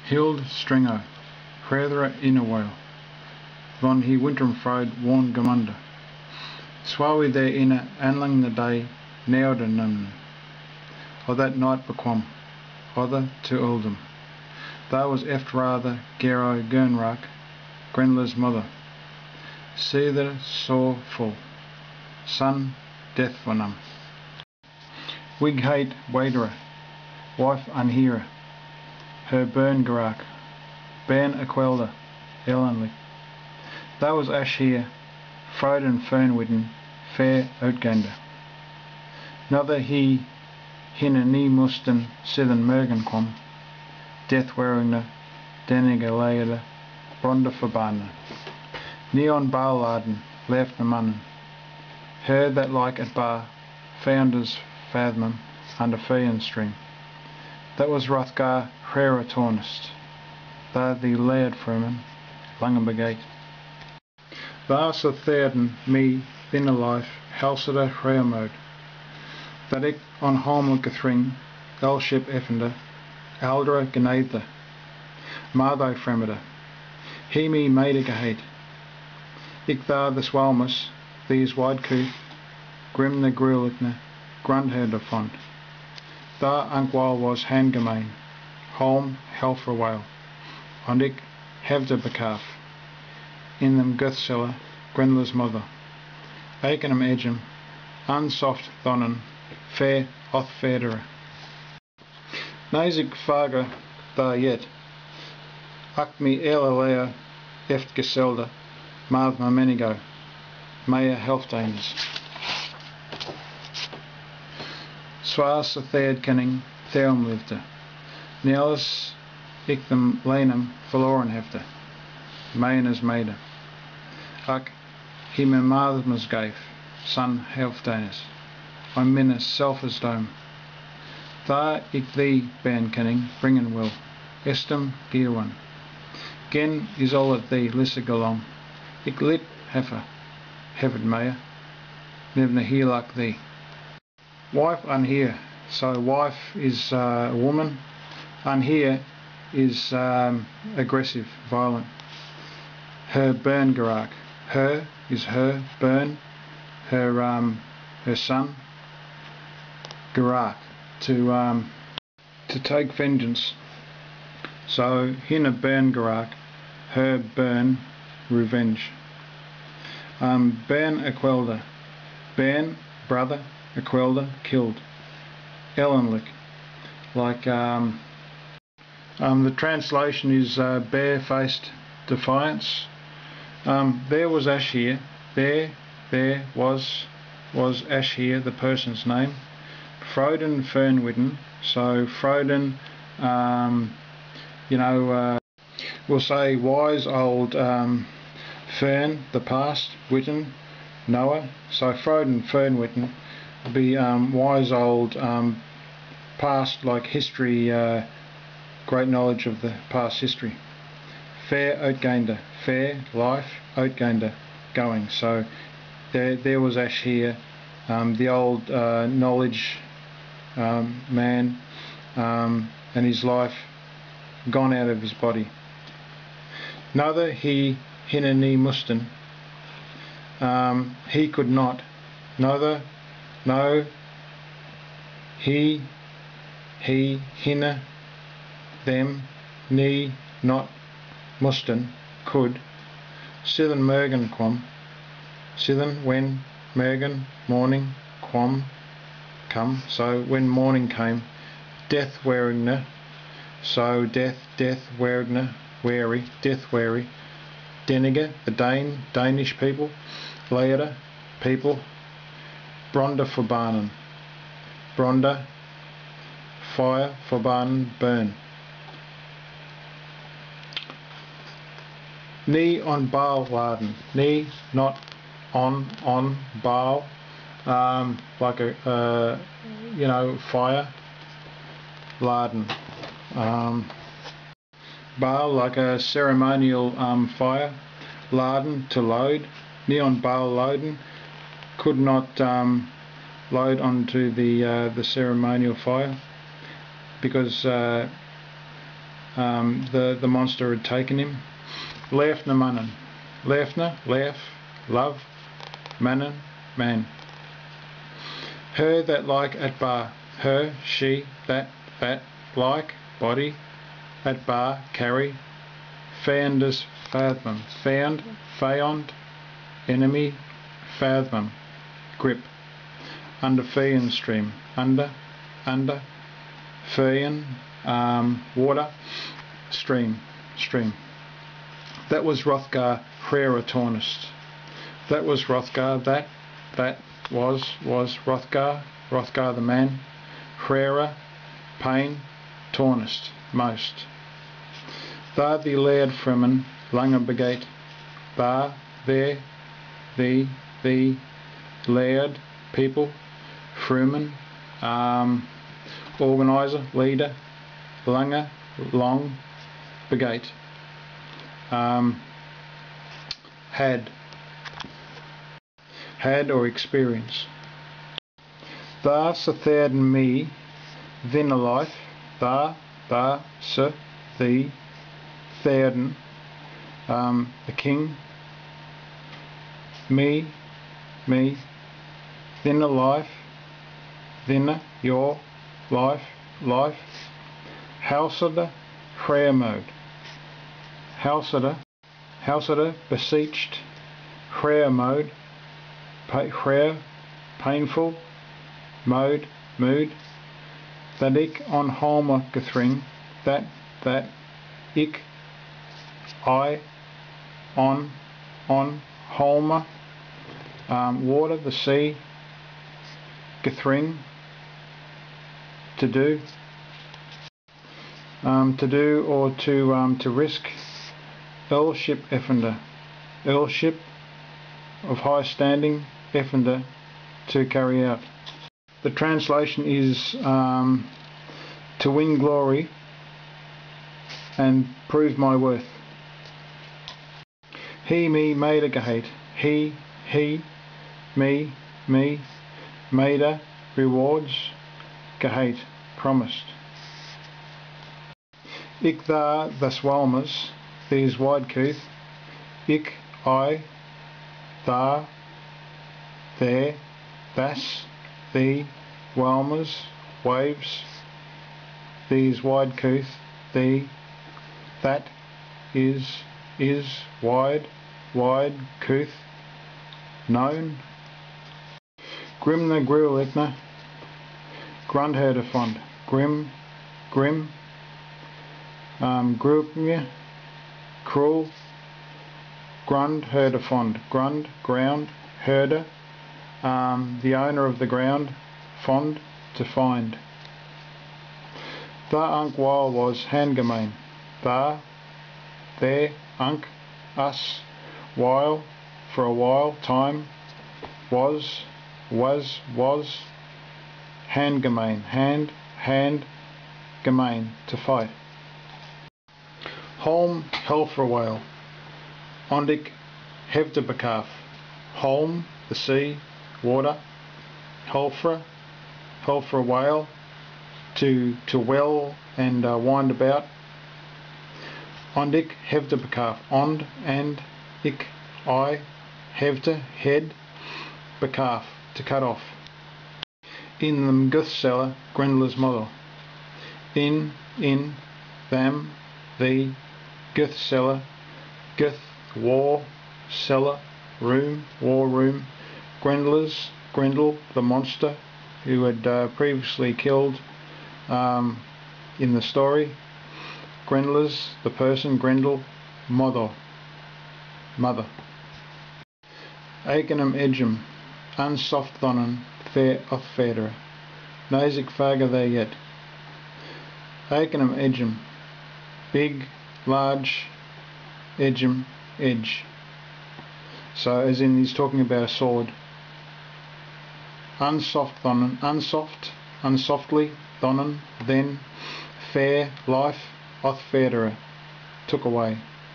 Hild Stringo, Fredra Innerwell, von he wintermfried warn gemunda. Swawi there inner anlang the day neoder numn, or that night bequam, other to Uldum. That was eft rather Gero Gernrak, Grenla's mother. Seether saw full, son death for num. Wig hate Waderer, wife unhearer, her burn garak, ban aquelda, ellenly. That was ash here, Froden Fernwidden, fair outgander. Nother he hinna nie musten sithen mergen kwam, death wearingna, deniga leida, bronda verbana. Neon barladen, left the mannen. Her that like at bar, founders fathom under Fean stream. That was Rothgar Hrera Tornist, there the laird frumen, langen begate. Daar so theerden me binnen life helsede Hreamode, that ik on harmelijke thring, elship effende, eldra geneidde, marthy fremede, he me mede gehate. Ik daar the swalmus, these wide couth, grim the gruelikne, grundherde fond. Daar ankwal was handgemeen, holm helfer whale, and ik hevde bekaf, in them guthsella, Grenla's mother. Eikenum edgem, unsoft thonnen, fair oth federe. Nazik fager daar yet, ak me elalea eft geselda, mav ma menigo, mea helftainers. Swaas a third kenning, theum livde, Nielis ik them lenum verloren hefte, meinas mede. Ak he me mathmas gave, son helftainers, I'm minnes selfers dome. Daar ik thee ban kenning, bringen will, estem gierwan. Gen is all at thee lissig along, ik lit heffer, heaven mea, nevna heelak thee. Wife unhear, so wife is a woman, unhear is aggressive, violent. Her burn garak, her is her, burn, her son, garak, to take vengeance. So hinna burn garak, her burn, revenge. Burn aquelda, burn, brother, aquelda, killed. Ellenlik, like the translation is bare-faced defiance. There was Ashir, there was Ashir, the person's name. Froden Fernwidden, so Froden, we'll say wise old Fern, the past, Witten, Noah. So Froden Fernwidden would be wise old past, like history, great knowledge of the past history. Fair outgander, fair life, outgander, going. So there was Ash here, the old knowledge man, and his life gone out of his body. Nother he hinna ni musten, he could not. Nother, no, he hinna, them, ni, not, musten, could, sithen mergen quam, sithen when, mergen, morning, quam, come, so when morning came, death wearingna, so death wearigna, wary, death wary, Deniger, the Danish people, Laeda, people, Bronda forbanen, Bronda, fire, forbanen, burn. Ni on Baal laden, ni not on Baal, like a fire, laden. Baal, like a ceremonial fire, laden, to load. Ni on Baal loaden, could not load onto the ceremonial fire, because the monster had taken him. Leafna mannen. Leafna, laugh, love, mannen, man. Her that like at bar. Her, she, that, like, body, at bar, carry. Founders, fathom. Found, found, enemy, fathom, grip. Under Fean stream. Under, Fean, water, stream. That was Hrothgar, Hreira Tornist. That was Hrothgar, that was Hrothgar, Hrothgar the man. Hreira, pain, Tornist, most. Thar the laird fremen, lange begate. Thar, there, the laird, people. Fremen, organizer, leader. Lange, long, begate. Had or experience. Thar se therden me, thin a life. Thar se, the, therden, the king. Me, thin a life. Thinner, your, life. Housede, prayer mode. Housede, beseeched. Prayer mode. Prayer, painful. Mode, mood. That ik on Halma gethring. That ik, I, on Halma. Water, the sea. Gethring, to do. To do or to risk. Earlship effender. Earlship of high standing. Effender, to carry out. The translation is to win glory and prove my worth. He me made a gehate. He me made a rewards. Gehate, promised. Ik thar the swalmers, these wide couth. Ik, I, thar, there, thas, the, whalmers, waves. These wide couth, the, that, is, wide, couth, known. Grimna grueligna, grundherder fond. Grim, Grupnja, cruel. Grund, herder fond. Grund, ground, herder, the owner of the ground. Fond, to find. Thar unk while was handgemain. Thar, there, unk, us, while, for a while, time. Was, handgemain, hand, gemain, to fight. Holm, hell for a whale. Ondik, hevdebekaf. Holm, the sea, water. Helfra, hell for a whale, to well and wind about. Ondik, hevdebekaf. Ond, and, ik, I, hevde, head, bekaf, to cut off. In them Guthseller, Grendel's model. In, them, the, Guthseller, Guth, war, cellar, room, war room. Grendel, the monster, who had previously killed in the story. Grendel's, the person, Grendel, mother. Eigenum edgem, unsoft thonnen, fair othfedera. Nazik fager there yet. Eigenum edgem, big, large, edgem, edge. So as in he's talking about a sword. Unsoft thonnen, unsoftly, thonnen, then, fair, life, othfedera, took away.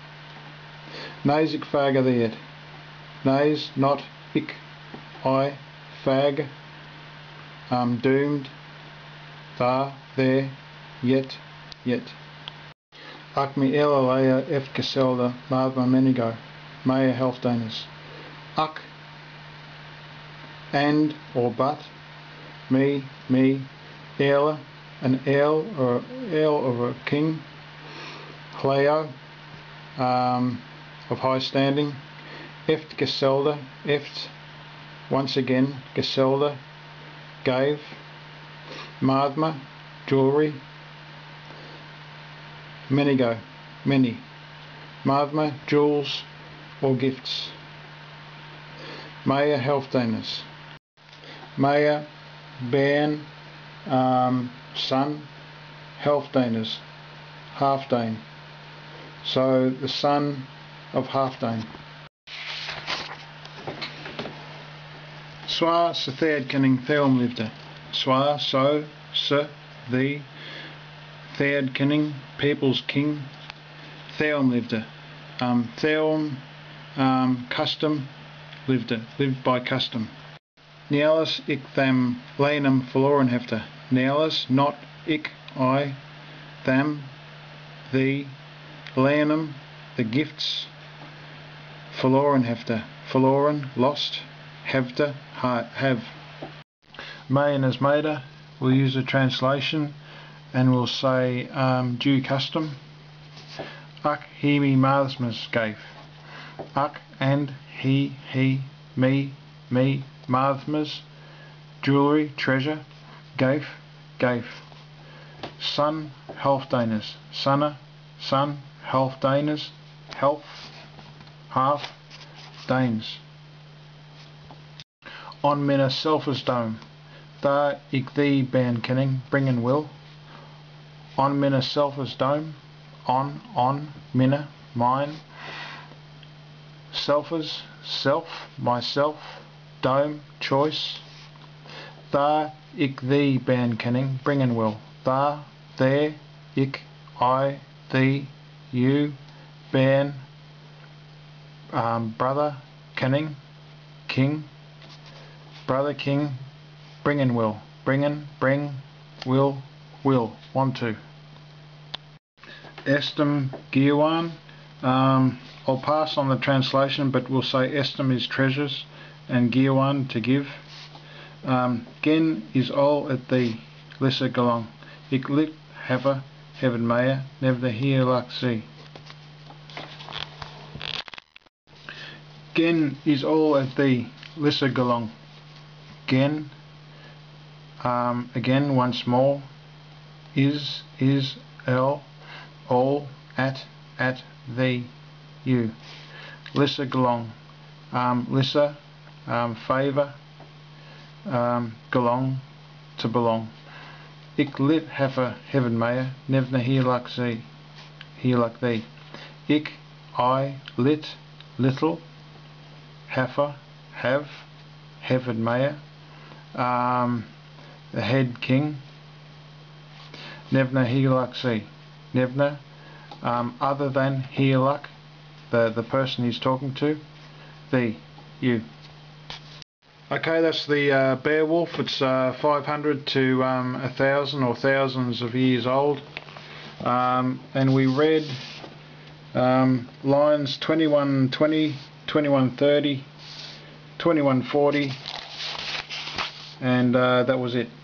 Nazik fager there yet. Nays, not, ik, I, fag, doomed, thar, there, yet. Ac mi elalea eft geselda maadma menigo, mea helfdanis. Ac and or but, me, earl, an earl or a king, Cleo, of high standing, eft geselda, eft, once again, geselda, gave, maadma, jewelry, menigo, many, maadma, jewels or gifts, mea helfdanis, mea, bairn, son, helfdanis, halfdane, so the son of halfdane. Swa se theadkenning theomlifte, swa so se the theadkenning people's king, theomlifte, theom, custom, lived by custom. Nialis ik them lanum verloren hefte, nialis not ik I them the lanum the gifts, verloren hefte, verloren lost, hefte have. Mayan as maida, we'll use a translation and we'll say due custom. Ac he me mathmas gave, ac and he me mathmas jewelry treasure gave. Son helfdanis, sanna son helfdanis half danes. On minna selfers dome, daar ik thee ban kenning bringen will. On minna selfers dome, on minna mine, selfers self myself, dome choice. Daar ik thee ban kenning bringen will. Daar there ik I thee you ban brother kenning king, brother king bringen will, bring will 1 2. Estem Giwan, I'll pass on the translation, but we'll say Estem is treasures and Giwan to give. Gen is all at thee, lesser galong. Ik lit heaven maya, never here like sea. Gen is all at thee, lesser galong. Gen, again once more, is all at thee, you. Lissa galong, lissa, favour, galong, to belong. Ik lit heifer heaven maya, never here like thee. Ik, I, lit, little, heifer, have, heaven maya, the head king, never here like sea. Never, other than here like, the person he's talking to, thee, you. Okay, that's the Beowulf. It's 500 to 1,000 or thousands of years old, and we read lines 21:20, 21:30, 21:40, and that was it.